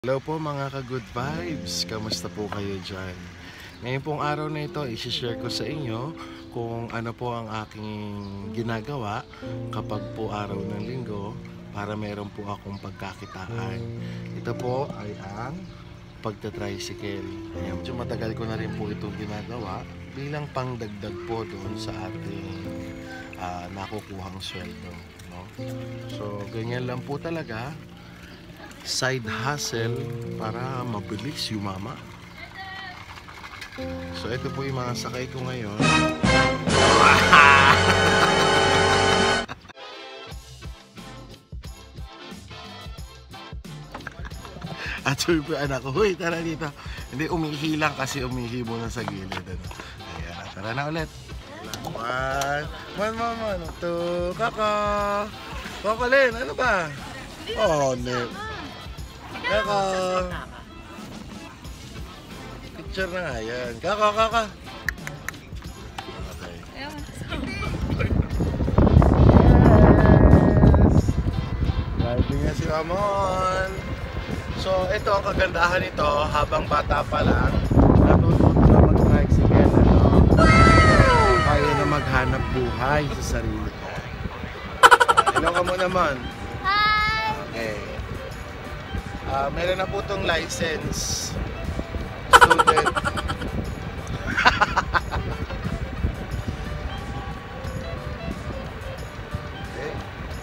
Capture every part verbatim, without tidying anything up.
Hello po mga ka-good vibes, kamusta po kayo dyan? Ngayon pong araw na ito, isi-share ko sa inyo kung ano po ang aking ginagawa kapag po araw ng linggo para meron po akong pagkakitaan. Ito po ay ang pagta-tricycle. Ayan, medyo matagal ko na rin po itong ginagawa bilang pangdagdag po doon sa ating uh, nakukuhang sweldo, no? So ganyan lang po talaga, side hustle para mabilis yumama. So ito po yung mga sakay ko ngayon. At so yung anak ko, huy, tara dito. Hindi, umihi lang kasi umihi muna sa gilid. Ano? Ayan, tara na ulit. One, one, one, one, two, kaka. Kakalin, ano ba? Oh, ne. Kaka. Picture na nga yan. Kaka, kaka. Okay. Yes. Driving niya si Ramon. So, ito ang kagandahan nito. Habang bata pa lang, natututo na mag-tricycle. Ano? Kaya na maghanap buhay sa sarili ko. Hello ka mo naman. Hi! Okay. Uh, meron na po itong license. Student. Okay.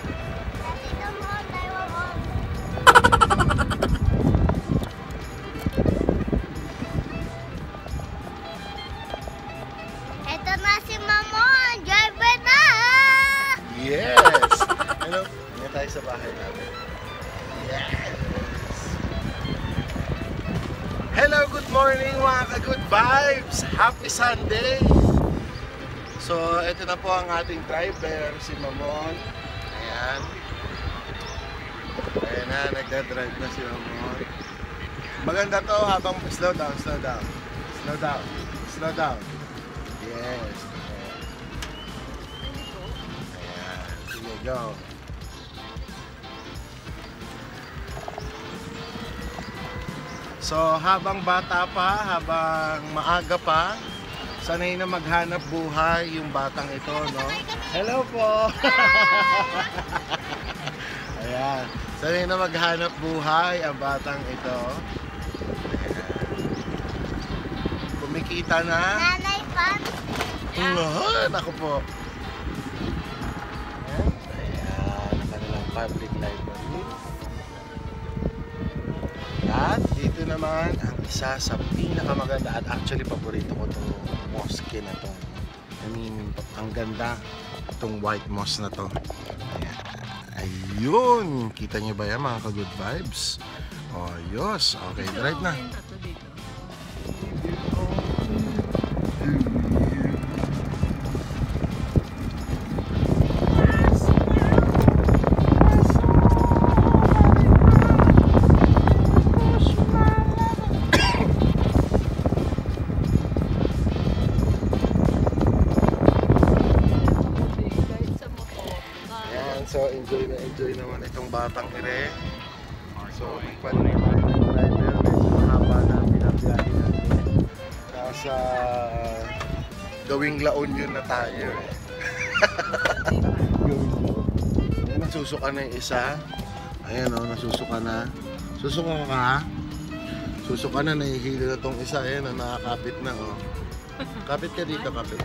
Ito na si Mamon! Driver na! Yes! Hello? Hindi tayo sa bahay natin. Yes! Hello, good morning mga ka-good vibes! Happy Sunday! So, ito na po ang ating driver, si Mamon. Ayan. Ayan na, nagdadrive na si Mamon. Maganda to habang slow down, slow down. Slow down, slow down. Yes. Ayan. Sige, go. So habang bata pa, habang maaga pa, sanay na maghanap buhay yung batang ito, no? Hello po! Ayan. Sanay na maghanap buhay ang batang ito. Ayan. Kumikita na. Nanay pan? Ayan, ako po. Ayan. Ayan, ang kanilang public library. At dito naman ang isa sa pinakamaganda at actually paborito ko itong mosque na to. I mean, ang ganda itong white mosque na to. Ayan. Ayun! Kita nyo ba yan mga ka-good vibes? Oh, yos. Okay, drive na. So enjoy na enjoy naman itong batang ire. So magpalit tayo ng driver. Medyo mahaba na pinabiyahe natin. Nasa gawing La Union na tayo. Gawing La Union. Ayan, nasusuka na yung isa. Ayan o, nasusuka na. Susuka ka. Susuka na, nahihilo na itong isa. Ayan o, nakakapit na o. Kapit ka dito, kapit.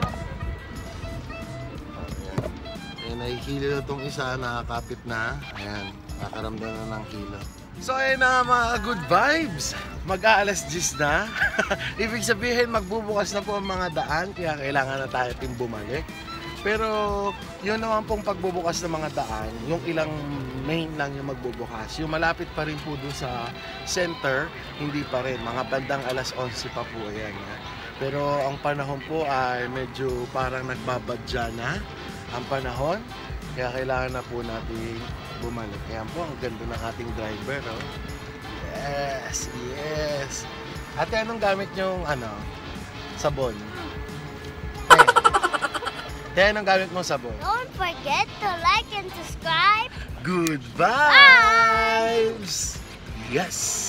Nahihilo na itong isa, nakakapit na. Ayan, nakakaramdam na ng kilo. So ayun na mga good vibes. Mag-aalas diyes na. Ibig sabihin magbubukas na po ang mga daan, kaya kailangan na tayo din bumalik. Pero yun naman pong pagbubukas ng mga daan, yung ilang main lang yung magbubukas. Yung malapit pa rin po doon sa center, hindi pa rin. Mga bandang alas onse pa po. Ayan. Pero ang panahon po ay medyo parang nagbabadya na ang panahon, kaya kailangan na po natin bumalik. Ayan po, ang ganda ng ating driver, oh. Yes, yes. Ate, anong gamit nyong ano, sabon? Ate, anong gamit mong sabon? Don't forget to like and subscribe. Good vibes! Yes!